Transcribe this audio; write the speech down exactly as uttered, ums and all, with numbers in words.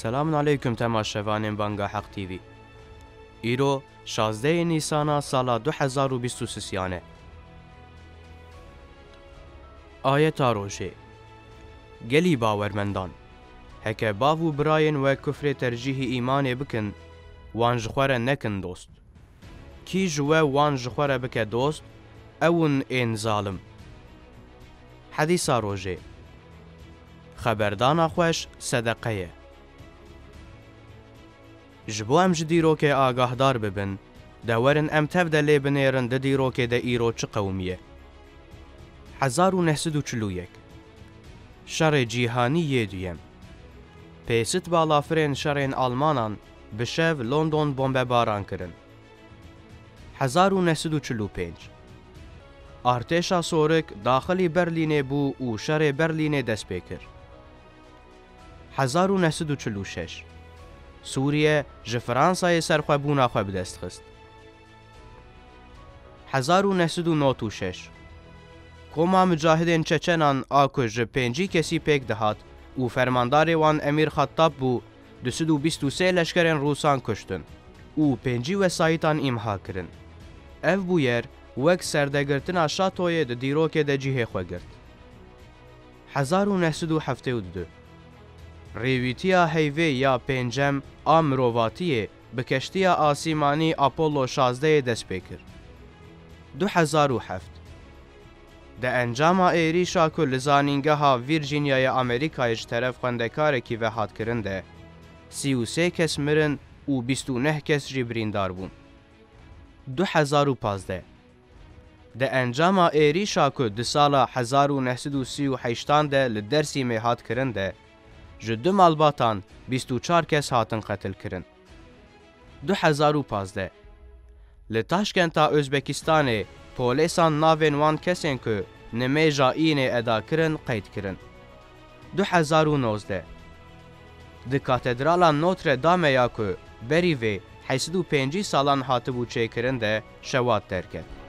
سلام علیکم تماشاوانین بانگا حق تیوی. ایرو شازده نیسانا سالا دو هزار و بیست و سه. آیت روژه گلی باورمندان هکه باو براین و کفر ترجیح ایمان بکن وان جخوره نکن دوست کی جوه وان جخوره بکه دوست اون این ظالم. حدیث روژه خبردان خوش صدقه جبو ام جدیرو که آگاه دار ببن دورن ام تبده لی بنیرن ددیرو که ده ایرو چه قومیه. هزار و نهصد و چلو یک شر جیهانی یه دویم پیست بالافرین شرین آلمانان بشو لندن بمب باران کرن. هزار و نهصد و چلو پنج ارتشا سورک داخلی برلین بو و شر برلین دست بکر. هزار و نهصد و چلو شش سوریه ج فرانسای سرخوابونا خواب دست خست. هزار و نهصد و نود و شش کوما مجاهدین چچنان آکو ج پنجی کسی پیک دهات و فرماندار وان امیر خطاب بو دویست و بیست و سه لشکرین روسان کشتن و پنجی وسایتان امها کرن. اف بویر وک سردگرتنا شاتوی د دیروک د جیه خوگرد. هزار و نهصد و هفتاد و دو ریویتیا هیوی یا پنجم آمروواتیه به کشتی آسیمانی اپولو شازده دست بکر. دو هزار و هفت ده انجام ایری شاکو لزانینگه ها ویرجینیای امریکایش طرف خندکاره کی و هات کرنده سی و سه کس مرن و بیست و نه کس جبرین دار بون. دو هزار و پانزده ده انجام ایری شاکو ده سال هزار و نهصد و سی و هشتان ده لدرسی می هات کرنده جدو مالباتان بیست و چهار کس هاتن قتل کرن. دو هزار و پانزده لتاشکنتا ازبکستان پولیسان ناوین وان کسین که نمیجا اینه ادا کرن قید کرن. دو هزار و نوزده ده کاتدرالا نوتر دامه یا که بریوه هشتصد و پنج سالان هاتبو چه کرن ده شواد ترکت.